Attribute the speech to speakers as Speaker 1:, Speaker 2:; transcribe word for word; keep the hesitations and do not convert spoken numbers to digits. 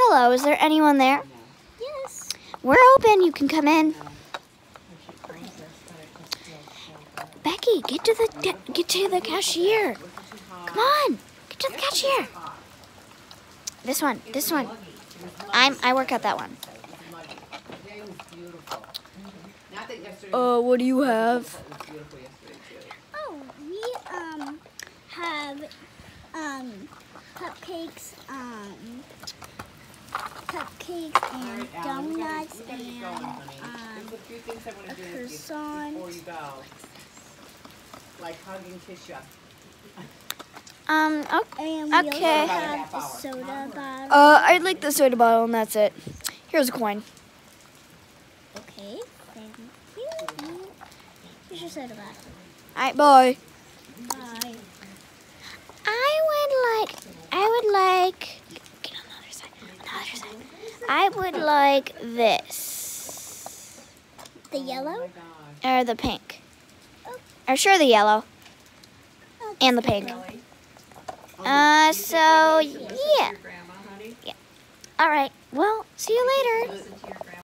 Speaker 1: Hello, is there anyone there?
Speaker 2: Yes.
Speaker 1: We're open. You can come in. Becky, get to the get to the cashier. Come on, get to the cashier. This one, this one. I'm I work at that one. Uh, what do you have?
Speaker 2: Oh, we um have um cupcakes, um cupcakes and donuts and um a croissant.
Speaker 3: Like hug and kiss you.
Speaker 1: Um,
Speaker 2: And we
Speaker 1: okay.
Speaker 2: also have the soda bottle.
Speaker 1: Uh, I'd like the soda bottle, and that's it. Here's a coin.
Speaker 2: Okay, thank you. Here's your soda bottle.
Speaker 1: All right, bye.
Speaker 2: Bye.
Speaker 1: I would like, I would like, get on the other side, on the other side. I would like this.
Speaker 2: The yellow?
Speaker 1: Or the pink. Or sure, the yellow.
Speaker 2: Oh,
Speaker 1: And the pink. Uh, so, yeah. Yeah. All right. Well, see you later.